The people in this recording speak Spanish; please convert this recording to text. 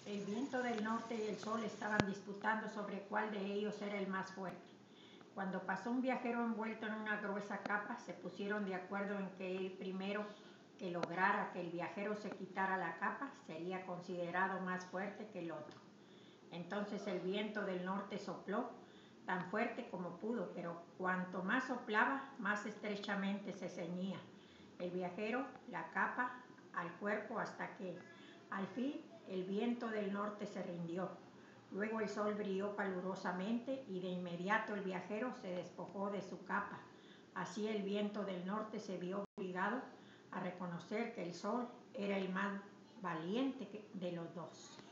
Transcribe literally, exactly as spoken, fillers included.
El viento del norte y el sol estaban disputando sobre cuál de ellos era el más fuerte. Cuando pasó un viajero envuelto en una gruesa capa, se pusieron de acuerdo en que el primero que lograra que el viajero se quitara la capa sería considerado más fuerte que el otro. Entonces el viento del norte sopló tan fuerte como pudo, pero cuanto más soplaba, más estrechamente se ceñía el viajero la capa al cuerpo hasta que, al fin, el viento del norte se rindió. Luego el sol brilló calurosamente y de inmediato el viajero se despojó de su capa. Así el viento del norte se vio obligado a reconocer que el sol era el más valiente de los dos.